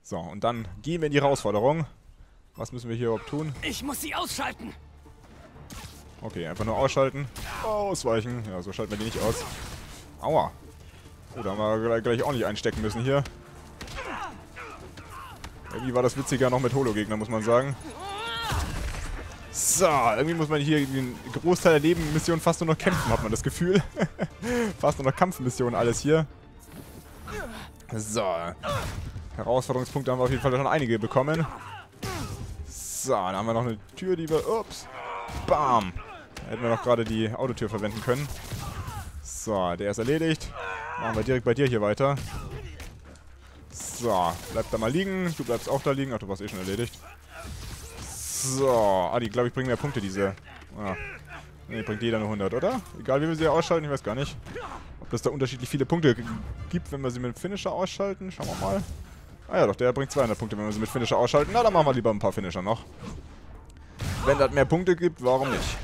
So, und dann gehen wir in die Herausforderung. Was müssen wir hier überhaupt tun? Ich muss sie ausschalten. Okay, einfach nur ausschalten. Ausweichen. Ja, so schalten wir die nicht aus. Aua. Oh, da haben wir gleich ordentlich einstecken müssen hier. Irgendwie war das witziger noch mit Holo-Gegner, muss man sagen. So, irgendwie muss man hier den Großteil der Nebenmissionen fast nur noch kämpfen, hat man das Gefühl. Fast nur noch Kampfmissionen alles hier. So. Herausforderungspunkte haben wir auf jeden Fall schon einige bekommen. So, dann haben wir noch eine Tür, die wir... Ups. Bam. Da hätten wir noch gerade die Autotür verwenden können. So, der ist erledigt. Machen wir direkt bei dir hier weiter. So, bleib da mal liegen. Du bleibst auch da liegen. Ach, du warst eh schon erledigt. So. Ah, die, glaube ich, bringen mehr Punkte, diese. Ah. Ne, bringt jeder nur 100, oder? Egal, wie wir sie ausschalten, ich weiß gar nicht. Ob das da unterschiedlich viele Punkte gibt, wenn wir sie mit Finisher ausschalten. Schauen wir mal. Ah ja, doch, der bringt 200 Punkte, wenn wir sie mit Finisher ausschalten. Na, dann machen wir lieber ein paar Finisher noch. Wenn das mehr Punkte gibt, warum nicht?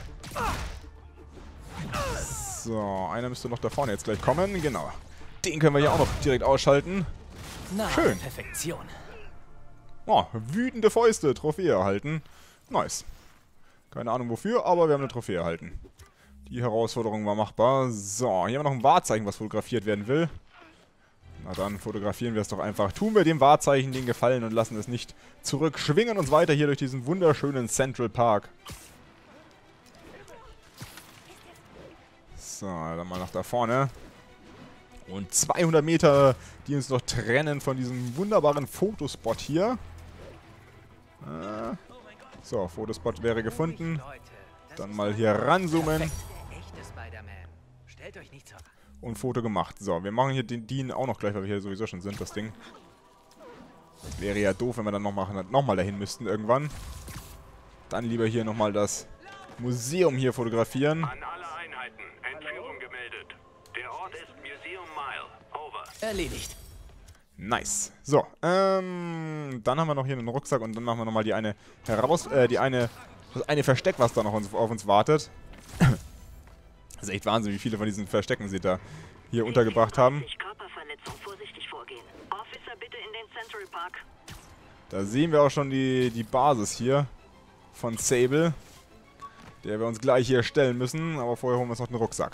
So, einer müsste noch da vorne jetzt gleich kommen. Genau. Den können wir hier auch noch direkt ausschalten. Na, schön. Perfektion. Oh, wütende Fäuste. Trophäe erhalten. Nice. Keine Ahnung wofür, aber wir haben eine Trophäe erhalten. Die Herausforderung war machbar. So, hier haben wir noch ein Wahrzeichen, was fotografiert werden will. Na dann fotografieren wir es doch einfach. Tun wir dem Wahrzeichen den Gefallen und lassen es nicht zurück. Schwingen uns weiter hier durch diesen wunderschönen Central Park. So, dann mal nach da vorne. Und 200 Meter, die uns noch trennen von diesem wunderbaren Fotospot hier. So, Fotospot wäre gefunden. Dann mal hier ranzoomen. Und Foto gemacht. So, wir machen hier den Dean auch noch gleich, weil wir hier sowieso schon sind, das Ding. Wäre ja doof, wenn wir dann nochmal dahin müssten irgendwann. Dann lieber hier nochmal das Museum hier fotografieren. An alle Einheiten, Entführung gemeldet. Der Ort ist Museum Mile. Over. Erledigt. Nice. So, dann haben wir noch hier einen Rucksack und dann machen wir nochmal die eine das eine Versteck, was da noch auf uns wartet. Das ist echt Wahnsinn, wie viele von diesen Verstecken sie da hier untergebracht haben. Körperverletzung, vorsichtig vorgehen. Officer, bitte in den Central Park. Da sehen wir auch schon die Basis hier von Sable, der wir uns gleich hier stellen müssen, aber vorher holen wir uns noch den Rucksack.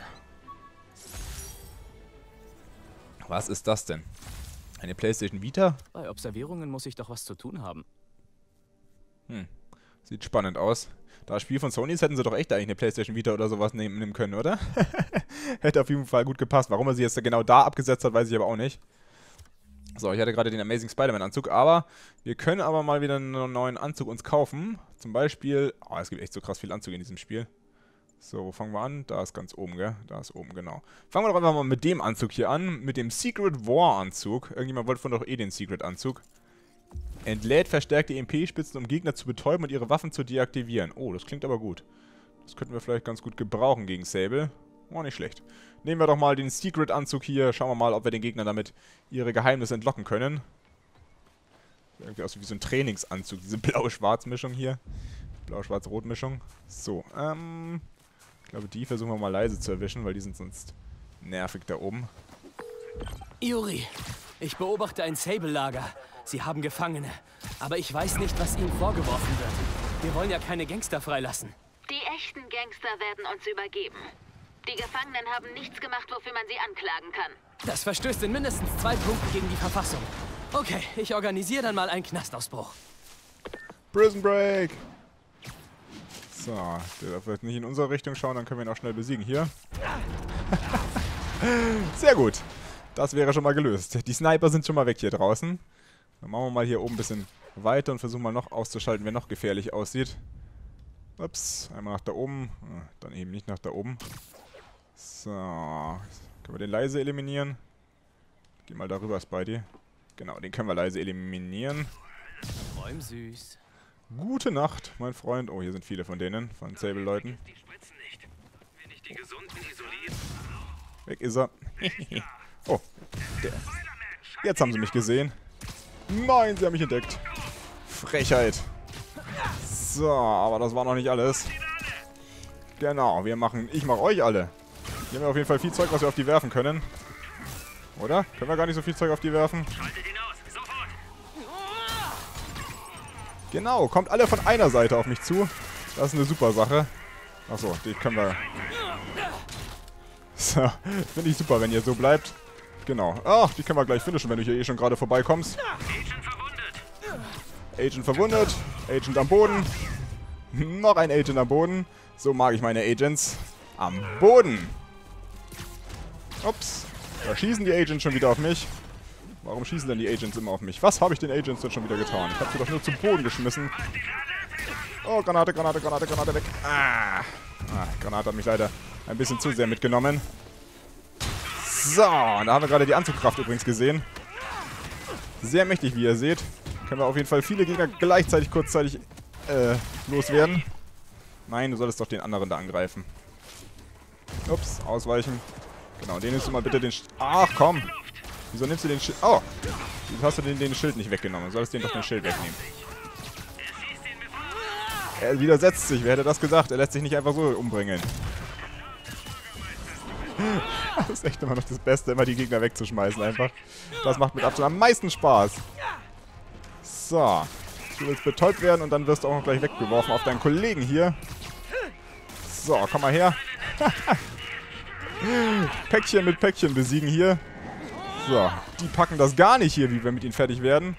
Was ist das denn? Eine PlayStation Vita? Bei Observierungen muss ich doch was zu tun haben. Sieht spannend aus. Das Spiel von Sony ist, hätten sie doch echt eigentlich eine PlayStation Vita oder sowas nehmen können, oder? Hätte auf jeden Fall gut gepasst. Warum er sie jetzt genau da abgesetzt hat, weiß ich aber auch nicht. So, ich hatte gerade den Amazing Spider-Man Anzug, aber wir können aber mal wieder einen neuen Anzug uns kaufen. Zum Beispiel, oh, es gibt echt so krass viel Anzug in diesem Spiel. So, wo fangen wir an? Da ist ganz oben, gell? Da ist oben, genau. Fangen wir doch einfach mal mit dem Anzug hier an, mit dem Secret War Anzug. Irgendjemand wollte von doch eh den Secret Anzug. Entlädt verstärkte EMP-Spitzen, um Gegner zu betäuben und ihre Waffen zu deaktivieren. Oh, das klingt aber gut. Das könnten wir vielleicht ganz gut gebrauchen gegen Sable. Oh, nicht schlecht. Nehmen wir doch mal den Secret-Anzug hier. Schauen wir mal, ob wir den Gegnern damit ihre Geheimnisse entlocken können. Sieht irgendwie aus wie so ein Trainingsanzug, diese Blau-Schwarz-Mischung hier. Blau-Schwarz-Rot-Mischung. So, ich glaube, die versuchen wir mal leise zu erwischen, weil die sind sonst nervig da oben. Yuri, ich beobachte ein Sable-Lager. Sie haben Gefangene. Aber ich weiß nicht, was ihnen vorgeworfen wird. Wir wollen ja keine Gangster freilassen. Die echten Gangster werden uns übergeben. Die Gefangenen haben nichts gemacht, wofür man sie anklagen kann. Das verstößt in mindestens 2 Punkten gegen die Verfassung. Okay, ich organisiere dann mal einen Knastausbruch. Prison Break! So, der darf vielleicht nicht in unsere Richtung schauen, dann können wir ihn auch schnell besiegen hier. Sehr gut. Das wäre schon mal gelöst. Die Sniper sind schon mal weg hier draußen. Dann machen wir mal hier oben ein bisschen weiter und versuchen mal noch auszuschalten, wer noch gefährlich aussieht. Ups, einmal nach da oben. Dann eben nicht nach da oben. So, können wir den leise eliminieren? Geh mal darüber, Spidey. Genau, den können wir leise eliminieren. Träum süß. Gute Nacht, mein Freund. Oh, hier sind viele von denen, von Sable-Leuten. Weg ist er. Oh, der. Jetzt haben sie mich gesehen. Nein, sie haben mich entdeckt. Frechheit. So, aber das war noch nicht alles. Genau, ich mache euch alle. Hier haben wir auf jeden Fall viel Zeug, was wir auf die werfen können. Oder? Können wir gar nicht so viel Zeug auf die werfen? Genau, kommt alle von einer Seite auf mich zu. Das ist eine super Sache. Achso, die können wir... So, finde ich super, wenn ihr so bleibt. Genau. Ach, die können wir gleich finishen, wenn du hier eh schon gerade vorbeikommst. Agent verwundet. Agent am Boden. Noch ein Agent am Boden. So mag ich meine Agents. Am Boden. Ups. Da schießen die Agents schon wieder auf mich. Warum schießen denn die Agents immer auf mich? Was habe ich den Agents denn schon wieder getan? Ich habe sie doch nur zum Boden geschmissen. Oh, Granate, Granate, Granate, Granate weg. Granate hat mich leider ein bisschen zu sehr mitgenommen. So, da haben wir gerade die Anzugkraft übrigens gesehen. Sehr mächtig, wie ihr seht. Können wir auf jeden Fall viele Gegner gleichzeitig kurzzeitig loswerden. Nein, du solltest doch den anderen da angreifen. Ups, ausweichen. Genau, den nimmst du mal bitte den... Ach, komm. Wieso nimmst du den Schild... Oh, wieso hast du den Schild nicht weggenommen? Du solltest den doch den Schild wegnehmen. Er widersetzt sich. Wer hätte das gesagt? Er lässt sich nicht einfach so umbringen. Das ist echt immer noch das Beste, immer die Gegner wegzuschmeißen einfach. Das macht mit Abstand am meisten Spaß. So. Du willst betäubt werden und dann wirst du auch noch gleich weggeworfen auf deinen Kollegen hier. So, komm mal her. Päckchen mit Päckchen besiegen hier. So, die packen das gar nicht hier, wie wir mit ihnen fertig werden.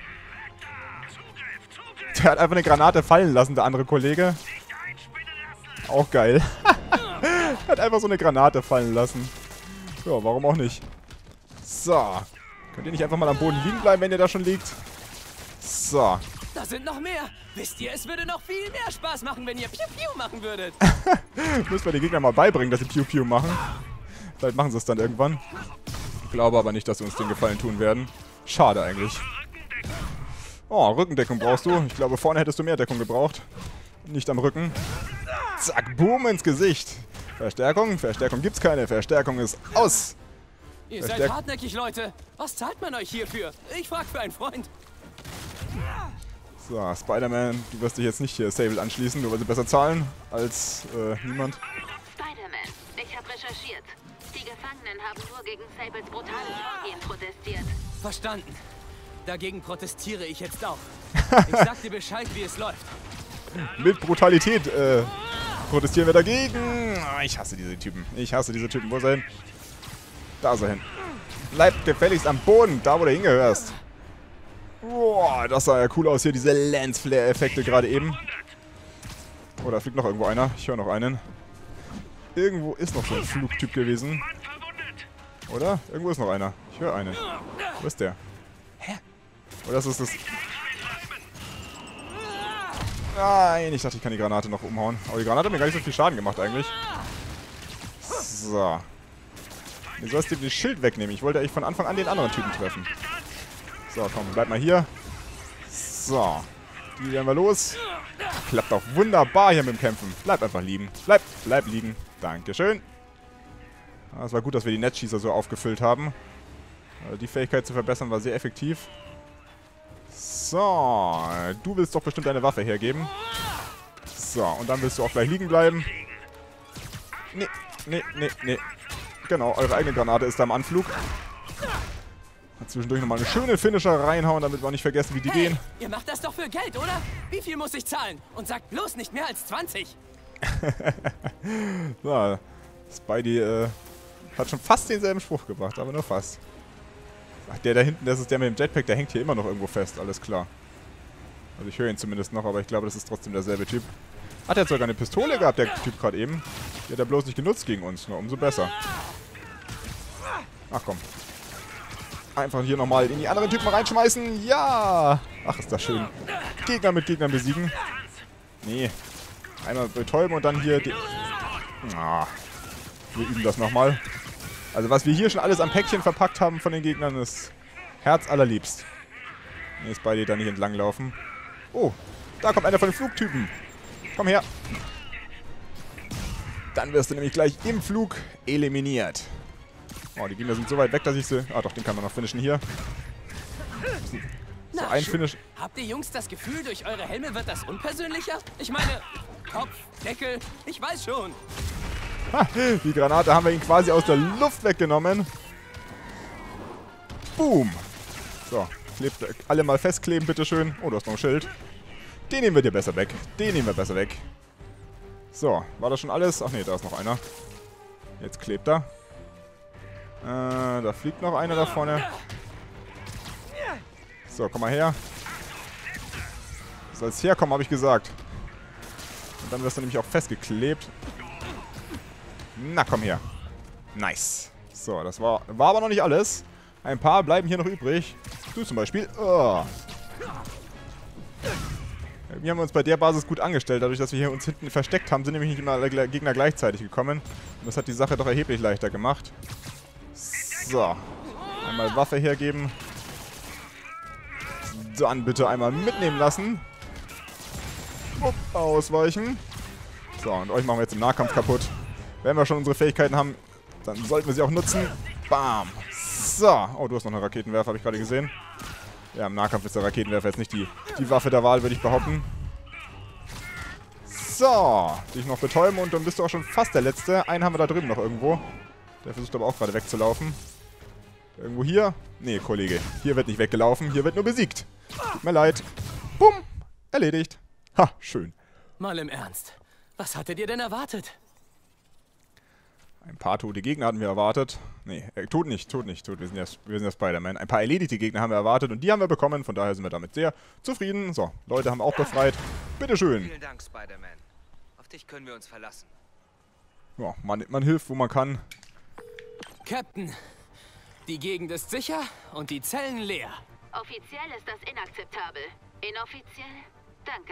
Der hat einfach eine Granate fallen lassen, der andere Kollege. Auch geil. Hat einfach so eine Granate fallen lassen. Ja, warum auch nicht. So. Könnt ihr nicht einfach mal am Boden liegen bleiben, wenn ihr da schon liegt? So. Da sind noch mehr. Wisst ihr, es würde noch viel mehr Spaß machen, wenn ihr Piu-Piu machen würdet. Müssen wir den Gegner mal beibringen, dass sie Piu-Piu machen. Vielleicht machen sie es dann irgendwann. Ich glaube aber nicht, dass sie uns den Gefallen tun werden. Schade eigentlich. Oh, Rückendeckung brauchst du. Ich glaube, vorne hättest du mehr Deckung gebraucht. Nicht am Rücken. Zack, boom ins Gesicht. Verstärkung? Verstärkung gibt's keine. Verstärkung ist aus. Ihr seid hartnäckig, Leute. Was zahlt man euch hierfür? Ich frag für einen Freund. So, Spider-Man, du wirst dich jetzt nicht hier Sable anschließen, nur weil sie besser zahlen als niemand. Spider-Man, ich habe recherchiert. Die Gefangenen haben nur gegen Sables brutales Vorgehen protestiert. Verstanden. Dagegen protestiere ich jetzt auch. Ich sag dir Bescheid, wie es läuft. Mit Brutalität protestieren wir dagegen. Ich hasse diese Typen. Ich hasse diese Typen. Wo ist er hin? Da ist er hin. Bleib gefälligst am Boden, da wo du hingehörst. Boah, das sah ja cool aus hier, diese Lens-Flare-Effekte gerade eben. Oh, da fliegt noch irgendwo einer. Ich höre noch einen. Irgendwo ist noch so ein Flugtyp gewesen. Oder? Irgendwo ist noch einer. Ich höre einen. Wo ist der? Hä? Oh, das ist das... Nein, ich dachte, ich kann die Granate noch umhauen. Aber die Granate hat mir gar nicht so viel Schaden gemacht eigentlich. So. Du sollst dir das Schild wegnehmen. Ich wollte eigentlich von Anfang an den anderen Typen treffen. So, komm, bleib mal hier. So. Die werden wir los. Klappt auch wunderbar hier mit dem Kämpfen. Bleib einfach liegen. Bleib liegen. Dankeschön. Es war gut, dass wir die Netzschießer so aufgefüllt haben. Also die Fähigkeit zu verbessern war sehr effektiv. So. Du willst doch bestimmt deine Waffe hergeben. So, und dann willst du auch gleich liegen bleiben. Nee. Genau, eure eigene Granate ist da im Anflug. Zwischendurch nochmal eine schöne Finisher reinhauen, damit wir auch nicht vergessen, wie die gehen. Ihr macht das doch für Geld, oder? Wie viel muss ich zahlen? Und sagt bloß nicht mehr als 20. So, Spidey hat schon fast denselben Spruch gebracht, aber nur fast. Ach, der da hinten, das ist der mit dem Jetpack, der hängt hier immer noch irgendwo fest, alles klar. Also ich höre ihn zumindest noch, aber ich glaube, das ist trotzdem derselbe Typ. Hat er sogar eine Pistole gehabt, der Typ gerade eben. Die hat er bloß nicht genutzt gegen uns, nur umso besser. Ach komm. Einfach hier nochmal in die anderen Typen reinschmeißen. Ja! Ach, ist das schön. Gegner mit Gegnern besiegen. Nee. Einmal betäuben und dann hier... wir üben das nochmal. Also was wir hier schon alles am Päckchen verpackt haben von den Gegnern ist herzallerliebst. Nee, ist bei dir da nicht entlanglaufen. Oh, da kommt einer von den Flugtypen. Komm her. Dann wirst du nämlich gleich im Flug eliminiert. Oh, die Gegner sind so weit weg, dass ich sie... Ah doch, den kann man noch finishen hier. So, ein Finish... Habt ihr Jungs das Gefühl, durch eure Helme wird das unpersönlicher? Ich meine, Kopf, Deckel, ich weiß schon. Ha, die Granate haben wir ihn quasi aus der Luft weggenommen. Boom. So, klebt alle mal festkleben, bitteschön. Oh, du hast noch ein Schild. Den nehmen wir dir besser weg. Den nehmen wir besser weg. So, war das schon alles? Ach nee, da ist noch einer. Jetzt klebt er. Da fliegt noch einer da vorne. So, komm mal her. Du sollst herkommen, habe ich gesagt. Und dann wirst du nämlich auch festgeklebt. Na, komm her. Nice. So, das war aber noch nicht alles. Ein paar bleiben hier noch übrig. Du zum Beispiel. Oh. Wir haben uns bei der Basis gut angestellt. Dadurch, dass wir hier uns hinten versteckt haben, sind nämlich nicht immer alle Gegner gleichzeitig gekommen. Und das hat die Sache doch erheblich leichter gemacht. So. Einmal Waffe hergeben. Dann bitte einmal mitnehmen lassen. Ausweichen. So, und euch machen wir jetzt im Nahkampf kaputt. Wenn wir schon unsere Fähigkeiten haben, dann sollten wir sie auch nutzen. Bam. So. Oh, du hast noch einen Raketenwerfer, habe ich gerade gesehen. Ja, im Nahkampf ist der Raketenwerfer jetzt nicht die Waffe der Wahl, würde ich behaupten. So. Dich noch betäuben und dann bist du auch schon fast der Letzte. Einen haben wir da drüben noch irgendwo. Der versucht aber auch gerade wegzulaufen. Irgendwo hier? Nee, Kollege. Hier wird nicht weggelaufen, hier wird nur besiegt. Tut mir leid. Bumm. Erledigt. Ha, schön. Mal im Ernst. Was hattet ihr denn erwartet? Ein paar tote Gegner hatten wir erwartet. Nee, tot nicht. Wir sind ja Spider-Man. Ein paar erledigte Gegner haben wir erwartet und die haben wir bekommen. Von daher sind wir damit sehr zufrieden. So, Leute haben auch befreit. Bitteschön. Vielen Dank, Spider-Man. Auf dich können wir uns verlassen. Ja, man hilft, wo man kann. Captain, die Gegend ist sicher und die Zellen leer. Offiziell ist das inakzeptabel. Inoffiziell? Danke.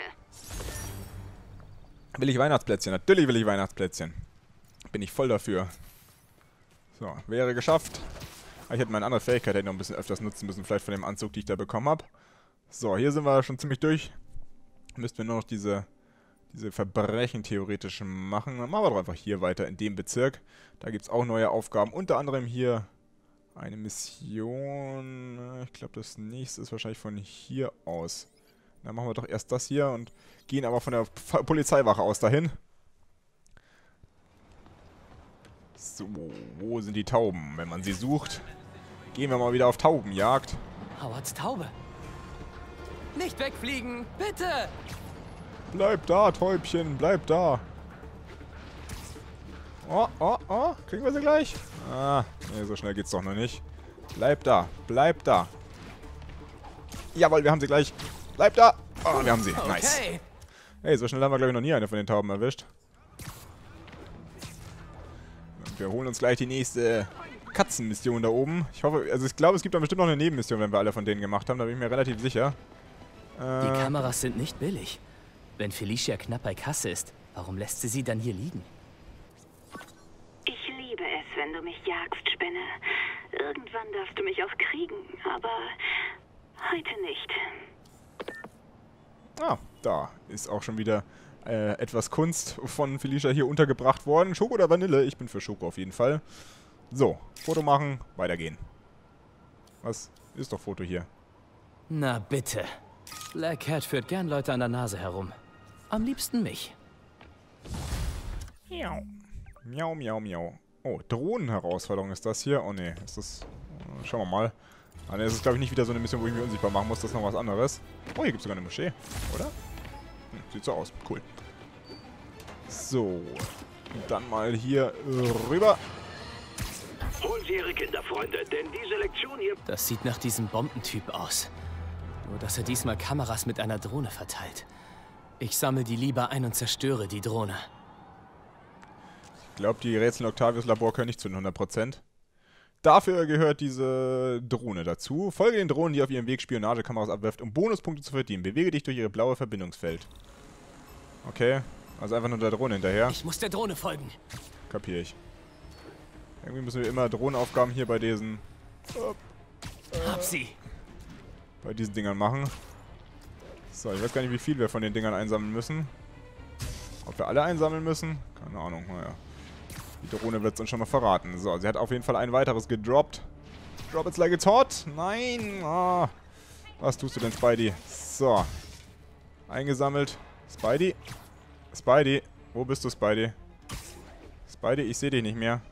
Will ich Weihnachtsplätzchen? Natürlich will ich Weihnachtsplätzchen. Bin ich voll dafür. So, wäre geschafft. Ich hätte meine andere Fähigkeit noch ein bisschen öfters nutzen müssen, vielleicht von dem Anzug, die ich da bekommen habe. So, hier sind wir schon ziemlich durch. Müssten wir nur noch diese Verbrechen theoretisch machen. Dann machen wir doch einfach hier weiter in dem Bezirk. Da gibt es auch neue Aufgaben. Unter anderem hier eine Mission. Ich glaube, das nächste ist wahrscheinlich von hier aus. Dann machen wir doch erst das hier und gehen aber von der Polizeiwache aus dahin. So, wo sind die Tauben? Wenn man sie sucht, gehen wir mal wieder auf Taubenjagd. Howards Taube. Nicht wegfliegen, bitte! Bleib da, Täubchen, bleib da. Oh, oh, oh, kriegen wir sie gleich? Ah, nee, so schnell geht's doch noch nicht. Bleib da, bleib da. Jawohl, wir haben sie gleich. Bleib da. Oh, wir haben sie. Nice. Okay. Hey, so schnell haben wir, glaube ich, noch nie eine von den Tauben erwischt. Und wir holen uns gleich die nächste Katzenmission da oben. Ich hoffe, also ich glaube, es gibt da bestimmt noch eine Nebenmission, wenn wir alle von denen gemacht haben. Da bin ich mir relativ sicher. Die Kameras sind nicht billig. Wenn Felicia knapp bei Kasse ist, warum lässt sie dann hier liegen? Ich liebe es, wenn du mich jagst, Spinne. Irgendwann darfst du mich auch kriegen, aber heute nicht. Ah, da ist auch schon wieder etwas Kunst von Felicia hier untergebracht worden. Schoko oder Vanille? Ich bin für Schoko auf jeden Fall. So, Foto machen, weitergehen. Was? Ist doch Foto hier. Na bitte. Black Cat führt gern Leute an der Nase herum. Am liebsten mich. Miau. Miau, miau, miau. Oh, Drohnenherausforderung ist das hier. Oh ne, ist das... Schauen wir mal. Ah ne, das ist glaube ich nicht wieder so eine Mission, wo ich mich unsichtbar machen muss. Das ist noch was anderes. Oh, hier gibt es sogar eine Moschee, oder? Sieht so aus. Cool. So. Dann mal hier rüber. Holen Sie Ihre Kinderfreunde, denn diese Lektion hier... Das sieht nach diesem Bombentyp aus. Nur, dass er diesmal Kameras mit einer Drohne verteilt. Ich sammle die lieber ein und zerstöre die Drohne. Ich glaube, die Rätsel in Octavius Labor können nicht zu 100%. Dafür gehört diese Drohne dazu. Folge den Drohnen, die auf ihrem Weg Spionagekameras abwirft, um Bonuspunkte zu verdienen. Bewege dich durch ihre blaue Verbindungsfeld. Okay, also einfach nur der Drohne hinterher. Ich muss der Drohne folgen. Kapiere ich. Irgendwie müssen wir immer Drohnenaufgaben hier bei diesen... Hab sie. Bei diesen Dingern machen. So, ich weiß gar nicht, wie viel wir von den Dingern einsammeln müssen. Ob wir alle einsammeln müssen? Keine Ahnung, naja. Die Drohne wird es uns schon mal verraten. So, sie hat auf jeden Fall ein weiteres gedroppt. Drop it like it's hot. Nein. Ah. Was tust du denn, Spidey? So. Eingesammelt. Spidey. Spidey. Wo bist du, Spidey? Spidey, ich sehe dich nicht mehr.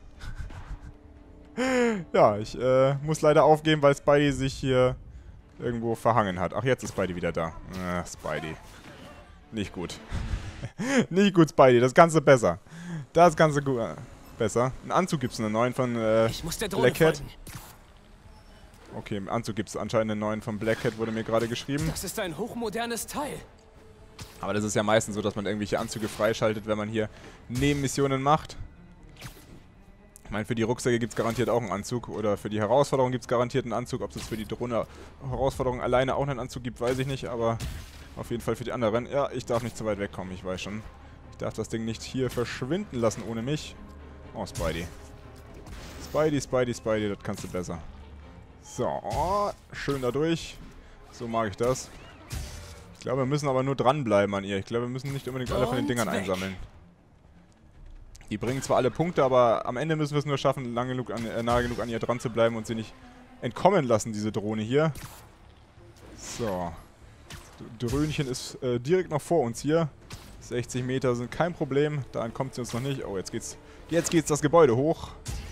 Ja, ich muss leider aufgeben, weil Spidey sich hier irgendwo verhangen hat. Ach, jetzt ist Spidey wieder da. Spidey. Nicht gut. Nicht gut, Spidey. Das kannst du besser. Das kannst du gut. Besser. Einen Anzug gibt es einen neuen von Ich muss der Drohne Black Cat. folgen. Okay, im Anzug gibt es anscheinend einen neuen von Black Cat, wurde mir gerade geschrieben. Das ist ein hochmodernes Teil. Aber das ist ja meistens so, dass man irgendwelche Anzüge freischaltet, wenn man hier Nebenmissionen macht. Ich meine, für die Rucksäcke gibt es garantiert auch einen Anzug. Oder für die Herausforderung gibt es garantiert einen Anzug. Ob es für die Drohne-Herausforderung alleine auch einen Anzug gibt, weiß ich nicht. Aber auf jeden Fall für die anderen. Ja, ich darf nicht zu weit wegkommen, ich weiß schon. Ich darf das Ding nicht hier verschwinden lassen ohne mich. Oh, Spidey. Spidey, das kannst du besser. So, oh, schön da durch. So mag ich das. Ich glaube, wir müssen aber nur dranbleiben an ihr. Ich glaube, wir müssen nicht unbedingt alle von den Dingern einsammeln. Die bringen zwar alle Punkte, aber am Ende müssen wir es nur schaffen, nahe genug an ihr dran zu bleiben und sie nicht entkommen lassen, diese Drohne hier. So. Dröhnchen ist direkt noch vor uns hier. 60 Meter sind kein Problem. Da entkommt sie uns noch nicht. Oh, jetzt geht's das Gebäude hoch.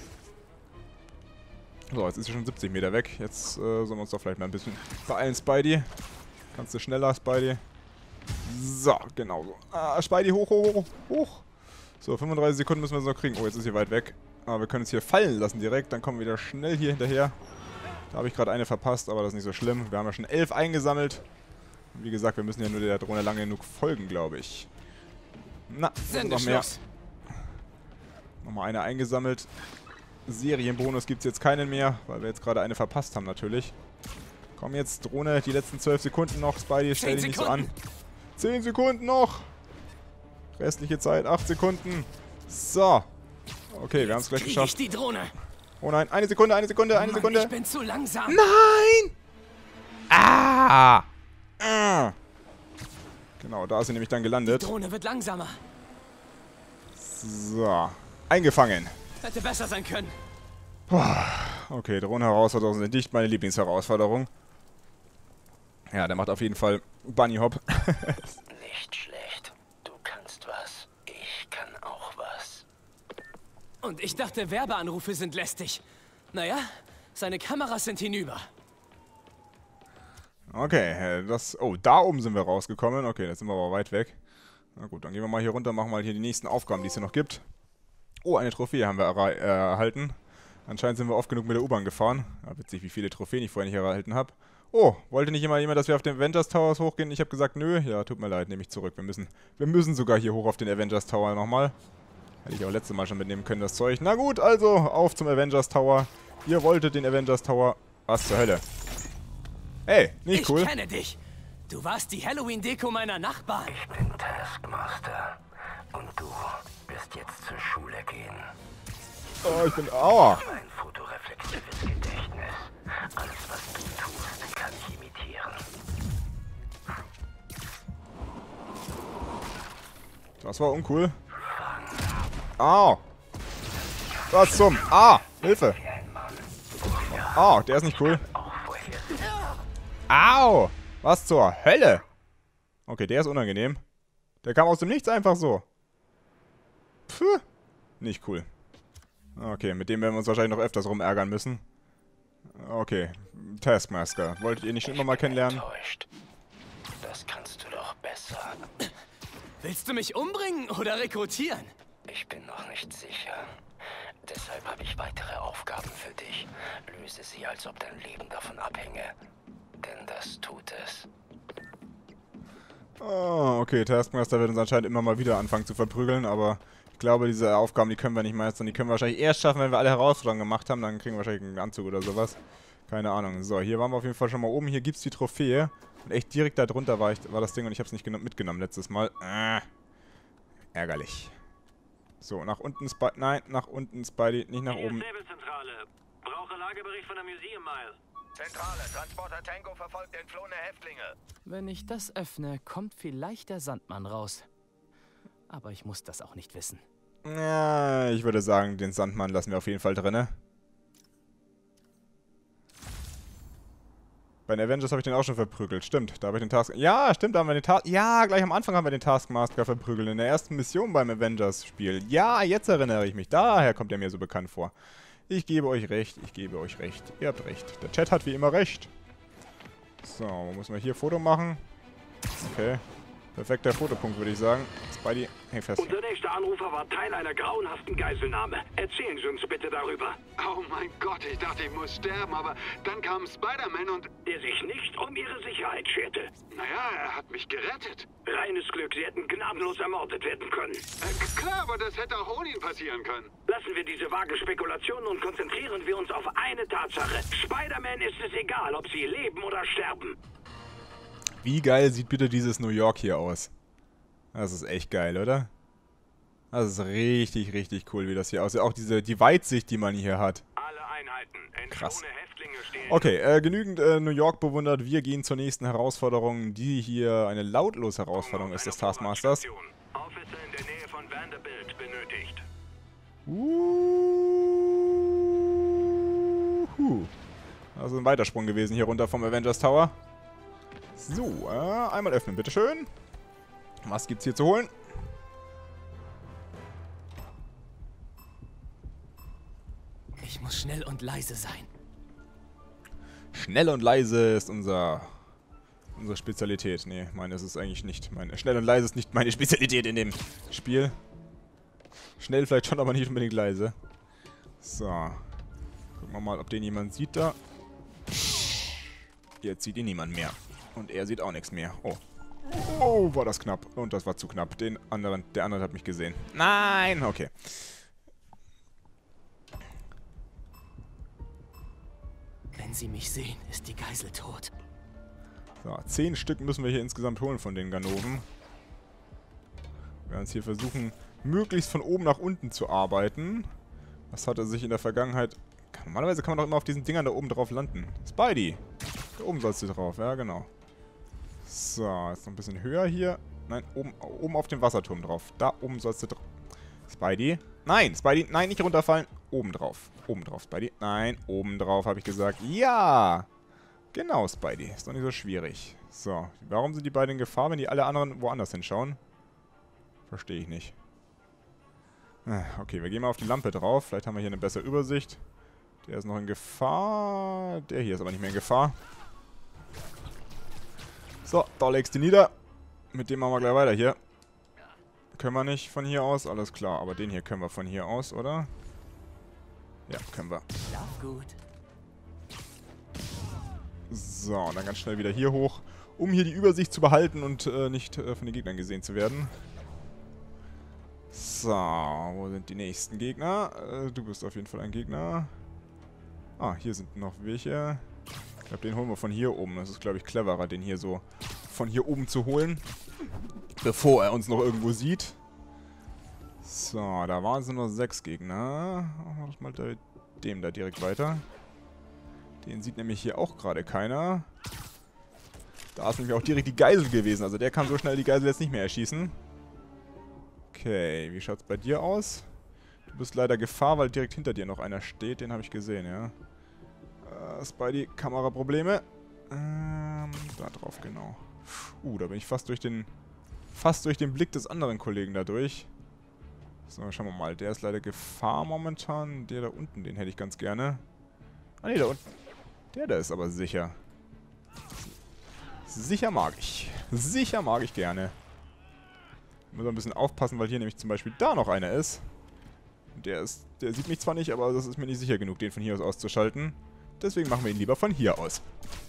So, jetzt ist sie schon 70 Meter weg. Jetzt sollen wir uns doch vielleicht mal ein bisschen beeilen, Spidey. Kannst du schneller, Spidey. So, genau so. Ah, Spidey, hoch. So, 35 Sekunden müssen wir es noch kriegen. Oh, jetzt ist sie weit weg. Aber wir können es hier fallen lassen direkt. Dann kommen wir wieder schnell hier hinterher. Da habe ich gerade eine verpasst, aber das ist nicht so schlimm. Wir haben ja schon 11 eingesammelt. Und wie gesagt, wir müssen ja nur der Drohne lange genug folgen, glaube ich. Na, noch mehr. Nochmal eine eingesammelt. Serienbonus gibt es jetzt keinen mehr, weil wir jetzt gerade eine verpasst haben natürlich. Komm jetzt, Drohne, die letzten 12 Sekunden noch. Spidey, stell dich nicht so an. 10 Sekunden noch. Restliche Zeit, 8 Sekunden. So. Okay, wir haben es gleich geschafft. Die Drohne. Oh nein, eine Sekunde. Ich bin zu langsam. Nein! Ah! Genau, da ist sie nämlich dann gelandet. Die Drohne wird langsamer. So. Eingefangen. Hätte besser sein können. Okay, Drohnen-Herausforderungen sind nicht meine Lieblingsherausforderung. Ja, der macht auf jeden Fall Bunny Hop. Nicht schlecht. Du kannst was. Ich kann auch was. Und ich dachte, Werbeanrufe sind lästig. Naja, seine Kameras sind hinüber. Okay, oh, da oben sind wir rausgekommen. Okay, jetzt sind wir aber weit weg. Na gut, dann gehen wir mal hier runter, machen mal hier die nächsten Aufgaben, die es hier noch gibt. Oh, eine Trophäe haben wir erhalten. Anscheinend sind wir oft genug mit der U-Bahn gefahren. Ja, witzig, wie viele Trophäen ich vorher nicht erhalten habe. Oh, wollte nicht immer jemand, dass wir auf den Avengers Towers hochgehen? Ich habe gesagt, nö. Ja, tut mir leid, nehme ich zurück. Wir müssen sogar hier hoch auf den Avengers Tower nochmal. Hätte ich auch letztes Mal schon mitnehmen können, das Zeug. Na gut, also, auf zum Avengers Tower. Ihr wolltet den Avengers Tower. Was zur Hölle? Hey, nicht cool. Ich kenne dich. Du warst die Halloween-Deko meiner Nachbarn. Ich bin Taskmaster. Und du wirst jetzt zur Schule gehen. Oh, ich bin... Aua. Ein fotoreflexives Gedächtnis. Alles, was du tust, kann ich imitieren. Das war uncool. Au. Was zum... Ah, Hilfe. Oh, der ist nicht cool. Au. Was zur Hölle? Okay, der ist unangenehm. Der kam aus dem Nichts einfach so. Puh. Nicht cool. Okay, mit dem werden wir uns wahrscheinlich noch öfters rumärgern müssen. Okay, Taskmaster. Wolltet ihr nicht schon immer mal kennenlernen? Enttäuscht. Das kannst du doch besser. Willst du mich umbringen oder rekrutieren? Ich bin noch nicht sicher. Deshalb habe ich weitere Aufgaben für dich. Löse sie, als ob dein Leben davon abhänge. Denn das tut es. Oh, okay, Taskmaster wird uns anscheinend immer mal wieder anfangen zu verprügeln, aber ich glaube, diese Aufgaben, die können wir nicht meistern. Die können wir wahrscheinlich erst schaffen, wenn wir alle Herausforderungen gemacht haben. Dann kriegen wir wahrscheinlich einen Anzug oder sowas. Keine Ahnung. So, hier waren wir auf jeden Fall schon mal oben. Hier gibt es die Trophäe. Und echt direkt da drunter war das Ding und ich habe es nicht mitgenommen letztes Mal. Ärgerlich. So, nach unten Spidey. Nein, nach unten Spidey, nicht nach oben. Säbelzentrale. Brauche Lagebericht von der Museum Mile. Zentrale, Transporter Tango verfolgt entflohene Häftlinge. Wenn ich das öffne, kommt vielleicht der Sandmann raus. Aber ich muss das auch nicht wissen. Ja, ich würde sagen, den Sandmann lassen wir auf jeden Fall drin. Bei den Avengers habe ich den auch schon verprügelt. Stimmt, da habe ich den Task... Ja, stimmt, da haben wir den Task... Ja, gleich am Anfang haben wir den Taskmaster verprügelt. In der ersten Mission beim Avengers-Spiel. Ja, jetzt erinnere ich mich. Daher kommt er mir so bekannt vor. Ich gebe euch recht, Ihr habt recht. Der Chat hat wie immer recht. So, muss man hier Foto machen? Okay. Perfekter Fotopunkt, würde ich sagen. Spidey, hey fest. Unser nächster Anrufer war Teil einer grauenhaften Geiselnahme. Erzählen Sie uns bitte darüber. Oh mein Gott, ich dachte, ich muss sterben, aber dann kam Spider-Man und... Der sich nicht um Ihre Sicherheit scherte. Naja, er hat mich gerettet. Reines Glück, Sie hätten gnadenlos ermordet werden können. Klar, aber das hätte auch ohne ihn passieren können. Lassen wir diese vagen Spekulationen und konzentrieren wir uns auf eine Tatsache. Spider-Man ist es egal, ob Sie leben oder sterben. Wie geil sieht bitte dieses New York hier aus? Das ist echt geil, oder? Das ist richtig, richtig cool, wie das hier aussieht. Auch die Weitsicht, die man hier hat. Alle Einheiten, Krass. entflohene Häftlinge stehen... Okay, genügend New York bewundert. Wir gehen zur nächsten Herausforderung, die hier eine lautlose Herausforderung ist des Taskmasters. Officer in der Nähe von Vanderbilt benötigt. Das ist ein Weitersprung gewesen hier runter vom Avengers Tower. So, einmal öffnen, bitteschön. Was gibt's hier zu holen? Ich muss schnell und leise sein. Schnell und leise ist unsere Spezialität. Nee, meine ist es eigentlich nicht. Schnell und leise ist nicht meine Spezialität in dem Spiel. Schnell vielleicht schon, aber nicht unbedingt leise. So. Gucken wir mal, ob den jemand sieht da. Jetzt sieht ihn niemand mehr. Und er sieht auch nichts mehr. Oh. Oh, war das knapp. Und das war zu knapp. Der andere hat mich gesehen. Nein! Okay. Wenn sie mich sehen, ist die Geisel tot. So, 10 Stück müssen wir hier insgesamt holen von den Ganoven. Wir werden jetzt hier versuchen, möglichst von oben nach unten zu arbeiten. Das hatte sich in der Vergangenheit... Normalerweise kann man doch immer auf diesen Dingern da oben drauf landen. Spidey! Da oben sollst du drauf, ja genau. So, jetzt noch ein bisschen höher hier. Nein, oben auf dem Wasserturm drauf. Da oben sollst du drauf. Spidey? Nein, Spidey, nein, nicht runterfallen. Oben drauf. Oben drauf, Spidey. Nein, oben drauf, habe ich gesagt. Ja! Genau, Spidey. Ist doch nicht so schwierig. So, warum sind die beiden in Gefahr, wenn die alle anderen woanders hinschauen? Verstehe ich nicht. Okay, wir gehen mal auf die Lampe drauf. Vielleicht haben wir hier eine bessere Übersicht. Der ist noch in Gefahr. Der hier ist aber nicht mehr in Gefahr. So, da legst du nieder. Mit dem machen wir gleich weiter hier. Können wir nicht von hier aus? Alles klar, aber den hier können wir von hier aus, oder? Ja, können wir. Schlaf gut. So, und dann ganz schnell wieder hier hoch, um hier die Übersicht zu behalten und nicht von den Gegnern gesehen zu werden. So, wo sind die nächsten Gegner? Du bist auf jeden Fall ein Gegner. Ah, hier sind noch welche. Ich glaube, den holen wir von hier oben. Das ist, glaube ich, cleverer, den hier so von hier oben zu holen, bevor er uns noch irgendwo sieht. So, da waren es nur 6 Gegner. Machen wir das mal dem da direkt weiter. Den sieht nämlich hier auch gerade keiner. Da ist nämlich auch direkt die Geisel gewesen. Also der kann so schnell die Geisel jetzt nicht mehr erschießen. Okay, wie schaut's bei dir aus? Du bist leider Gefahr, weil direkt hinter dir noch einer steht. Den habe ich gesehen, ja. Spidey, Kameraprobleme. Da drauf, genau. Da bin ich fast durch den Blick des anderen Kollegen da durch. So, schauen wir mal. Der ist leider Gefahr momentan. Der da unten, den hätte ich ganz gerne. Ah ne, da unten. Der da ist aber sicher. Sicher mag ich. Sicher mag ich gerne. Muss ein bisschen aufpassen, weil hier nämlich zum Beispiel da noch einer ist. Der sieht mich zwar nicht, aber das ist mir nicht sicher genug, den von hier aus auszuschalten. Deswegen machen wir ihn lieber von hier aus.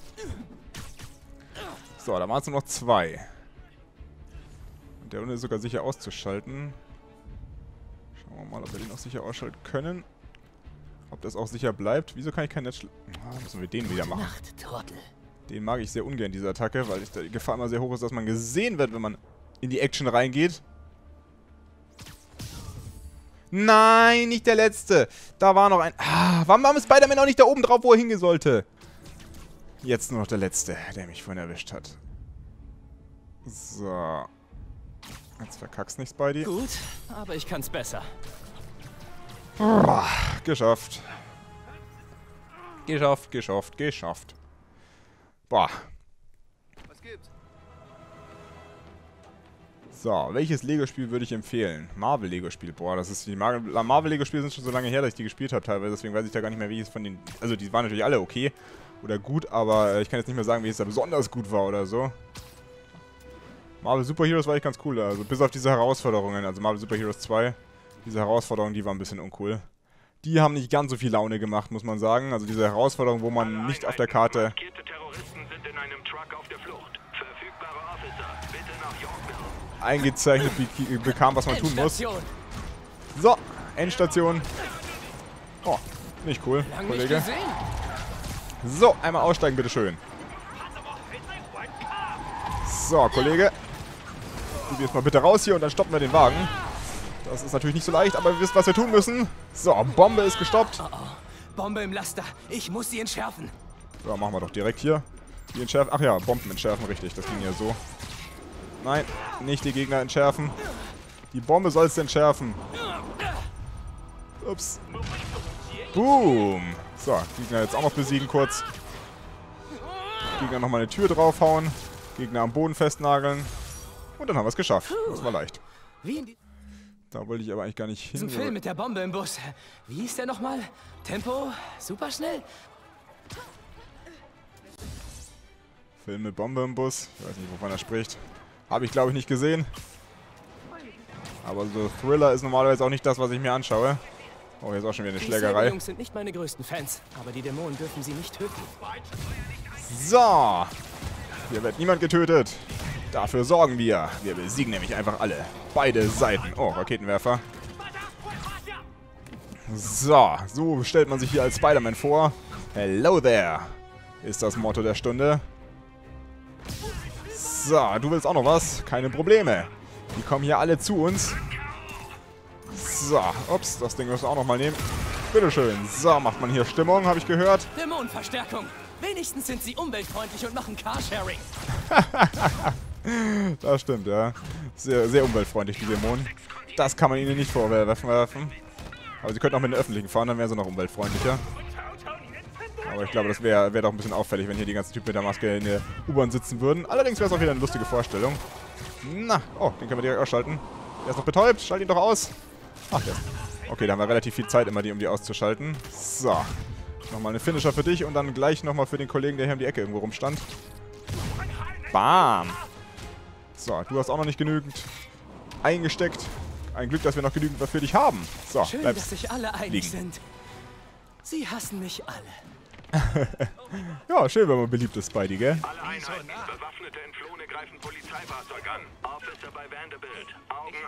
So, da waren es nur noch 2. Und der unten ist sogar sicher auszuschalten. Schauen wir mal, ob wir den auch sicher ausschalten können. Ob das auch sicher bleibt. Wieso kann ich kein Netz... müssen wir den wieder machen. Nachttrottel. Den mag ich sehr ungern, diese Attacke, weil die Gefahr immer sehr hoch ist, dass man gesehen wird, wenn man in die Action reingeht. Nein, nicht der letzte. Da war noch ein... warum ist Spider-Man auch nicht da oben drauf, wo er hingehen sollte? Jetzt nur noch der letzte, der mich vorhin erwischt hat. So. Jetzt verkackst nicht, Spidey. Gut, aber ich kann's besser. Geschafft. Geschafft. Boah. Was gibt's? So, welches Lego-Spiel würde ich empfehlen? Marvel-Lego-Spiel. Boah, das ist die Marvel-Lego-Spiele sind schon so lange her, dass ich die gespielt habe teilweise. Deswegen weiß ich da gar nicht mehr, wie es von den... Also, die waren natürlich alle okay oder gut, aber ich kann jetzt nicht mehr sagen, wie es da besonders gut war oder so. Marvel Super Heroes war echt ganz cool. Also bis auf diese Herausforderungen. Also Marvel Super Heroes 2. Diese Herausforderungen, die waren ein bisschen uncool. Die haben nicht ganz so viel Laune gemacht, muss man sagen. Also diese Herausforderung, wo man nicht auf der Karte... Markierte Terroristen sind in einem Truck auf der Flucht. Verfügbare Officer, bitte nach Yorkville. eingezeichnet bekam, was man tun muss. Endstation. So, Endstation. Oh, nicht cool, Lang nicht Kollege. gesehen. So, einmal aussteigen, bitteschön. So, Kollege. Geh jetzt mal bitte raus hier und dann stoppen wir den Wagen. Das ist natürlich nicht so leicht, aber wir wissen, was wir tun müssen. So, Bombe ist gestoppt. Oh, oh. Bombe im Laster. Ich muss sie entschärfen. Ja, machen wir doch direkt hier. Die entschärfen. Ach ja, Bomben entschärfen, richtig. Das ging ja so. Nein, nicht die Gegner entschärfen. Die Bombe sollst du entschärfen. Ups. Boom. So, Gegner jetzt auch noch besiegen kurz. Gegner nochmal eine Tür draufhauen. Gegner am Boden festnageln. Und dann haben wir es geschafft. Das war leicht. Wie in Da wollte ich aber eigentlich gar nicht hin. diesem Film mit der Bombe im Bus. Wie hieß der nochmal? Tempo? Superschnell? Film mit Bombe im Bus. Ich weiß nicht, wovon er spricht. Habe ich, glaube ich, nicht gesehen. Aber so Thriller ist normalerweise auch nicht das, was ich mir anschaue. Oh, hier ist auch schon wieder eine Die Schlägerei. Jungs sind nicht meine größten Fans, aber die Dämonen dürfen sie nicht töten. So. Hier wird niemand getötet. Dafür sorgen wir. Wir besiegen nämlich einfach alle. Beide Seiten. Oh, Raketenwerfer. So, so stellt man sich hier als Spider-Man vor. Hello there. Ist das Motto der Stunde. So, du willst auch noch was? Keine Probleme. Die kommen hier alle zu uns. So, ups, das Ding müssen wir auch noch mal nehmen. Bitteschön. So, macht man hier Stimmung, habe ich gehört. Dämonenverstärkung. Wenigstens sind sie umweltfreundlich und machen Carsharing. Das stimmt, ja. Sehr, sehr umweltfreundlich, die Dämonen. Das kann man ihnen nicht vorwerfen. Aber sie könnten auch mit den Öffentlichen fahren, dann wären sie noch umweltfreundlicher. Aber ich glaube, das wäre doch ein bisschen auffällig, wenn hier die ganzen Typen mit der Maske in der U-Bahn sitzen würden. Allerdings wäre es auch wieder eine lustige Vorstellung. Na, oh, den können wir direkt ausschalten. Der ist noch betäubt, schalt ihn doch aus. Ach, der ist... Okay, da haben wir relativ viel Zeit immer, um die auszuschalten. So. Nochmal eine Finisher für dich und dann gleich nochmal für den Kollegen, der hier um die Ecke irgendwo rumstand. Bam. So, du hast auch noch nicht genügend eingesteckt. Ein Glück, dass wir noch genügend was für dich haben. So, Schön, bleibst dass sich alle einig liegen. sind. Sie hassen mich alle. Ja, schön, wenn man beliebt ist, Spidey, gell? Alle Einheiten, bewaffnete Entflohene greifen Polizeifahrzeug an. Officer bei Vanderbilt, Augen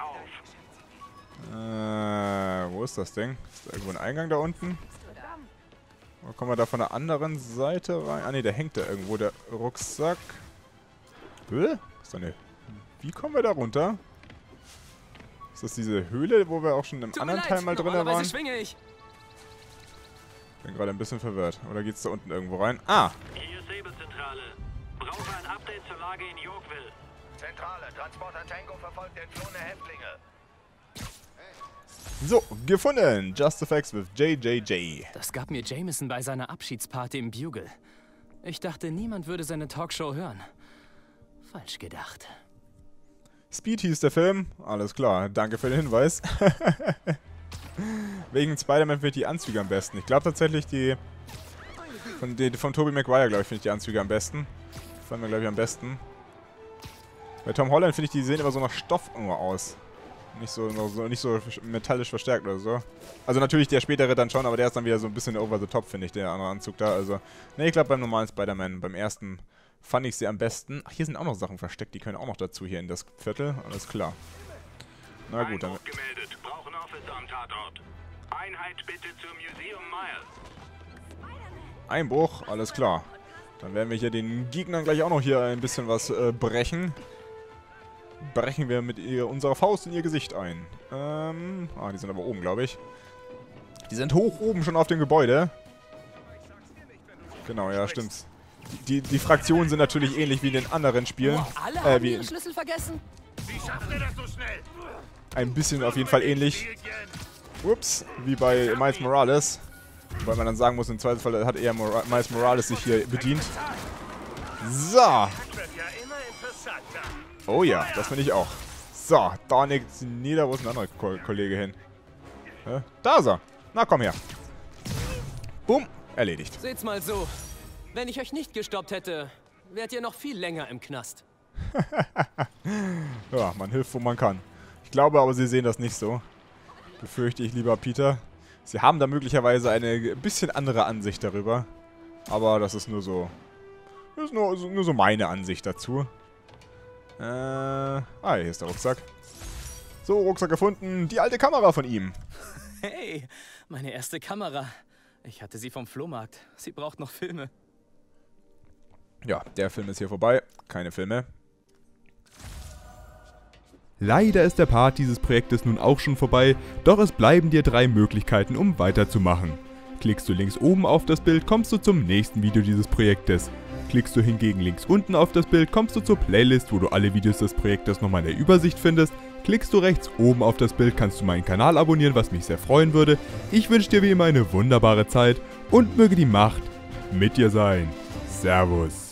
auf. Wo ist das Ding? Ist da irgendwo ein Eingang da unten? Oder kommen wir da von der anderen Seite rein? Ah ne, der hängt da irgendwo, der Rucksack. Hä? Ist da eine... Wie kommen wir da runter? Ist das diese Höhle, wo wir auch schon im Tut mir anderen leid, Teil mal drin normalerweise waren? schwinge ich. Bin gerade ein bisschen verwirrt. Oder geht's da unten irgendwo rein? Ah! Hier ist Säbelzentrale. Brauche ein Update zur Lage in Yorkville. Zentrale, Transporter Tango verfolgt entflohene Häftlinge. So, gefunden! Just Effects with JJJ. Das gab mir Jameson bei seiner Abschiedsparty im Bugle. Ich dachte, niemand würde seine Talkshow hören. Falsch gedacht. Speed hieß der Film. Alles klar, danke für den Hinweis. Wegen Spider-Man finde ich die Anzüge am besten. Ich glaube tatsächlich von Tobey Maguire, glaube ich, finde ich die Anzüge am besten. Die fanden wir, glaube ich, am besten. Bei Tom Holland finde ich, die sehen immer so nach Stoff nur aus. Nicht so metallisch verstärkt oder so. Also natürlich der spätere dann schon, aber der ist dann wieder so ein bisschen over the top, finde ich, der andere Anzug da. Also, ne, ich glaube beim normalen Spider-Man, beim ersten fand ich sie am besten. Ach, hier sind auch noch Sachen versteckt, die können auch noch dazu hier in das Viertel. Alles klar. Na gut, dann... Einbruch gemeldet. Brauchen Officer am Tatort. Einheit bitte zur Museum Mile. Einbruch, alles klar. Dann werden wir hier den Gegnern gleich auch noch hier ein bisschen was brechen. Brechen wir mit unserer Faust in ihr Gesicht ein. Die sind aber oben, glaube ich. Die sind hoch oben schon auf dem Gebäude. Genau, ja, stimmt's. Die Fraktionen sind natürlich ähnlich wie in den anderen Spielen. Alle haben ihre Schlüssel vergessen? Wie schafft ihr das so schnell? Ein bisschen auf jeden Fall ähnlich. Ups, wie bei Miles Morales. Weil man dann sagen muss, im Zweifelsfall hat eher Miles Morales sich hier bedient. So. Oh ja, das finde ich auch. So, da nieder, wo ist ein anderer Kollege hin? Da ist er. Na, komm her. Bumm, erledigt. Seht's mal so. Wenn ich euch nicht gestoppt hätte, wärt ihr noch viel länger im Knast. Ja, man hilft, wo man kann. Ich glaube aber, sie sehen das nicht so. Befürchte ich, lieber Peter. Sie haben da möglicherweise eine bisschen andere Ansicht darüber. Aber das ist nur so... Das ist nur so meine Ansicht dazu. Hier ist der Rucksack. So, Rucksack gefunden. Die alte Kamera von ihm. Hey, meine erste Kamera. Ich hatte sie vom Flohmarkt. Sie braucht noch Filme. Ja, der Film ist hier vorbei. Keine Filme. Leider ist der Part dieses Projektes nun auch schon vorbei, doch es bleiben dir 3 Möglichkeiten, um weiterzumachen. Klickst du links oben auf das Bild, kommst du zum nächsten Video dieses Projektes. Klickst du hingegen links unten auf das Bild, kommst du zur Playlist, wo du alle Videos des Projektes nochmal in der Übersicht findest. Klickst du rechts oben auf das Bild, kannst du meinen Kanal abonnieren, was mich sehr freuen würde. Ich wünsche dir wie immer eine wunderbare Zeit und möge die Macht mit dir sein. Servus.